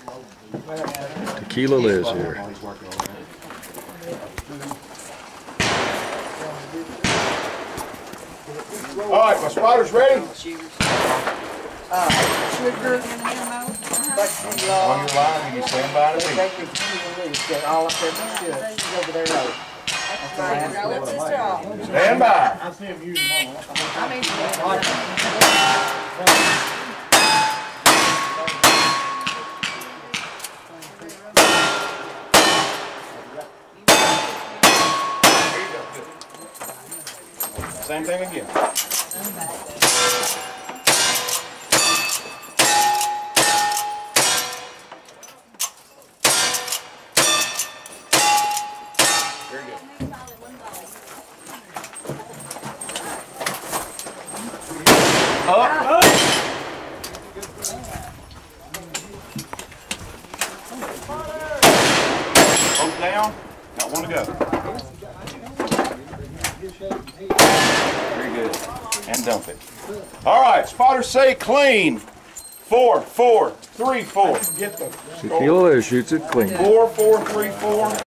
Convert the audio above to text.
Tequila Liz here. All right, my spotter's ready. Sugar. On your line, and you stand by the beat. All up there, good. She's over there low. Stand by. Same thing again. Very good. Up. Both down. Got one to go. Very good. And dump it. All right, spotters say clean. 4, 4, 3, 4. Tequila Liz shoots it clean. 4, 4, 3, 4.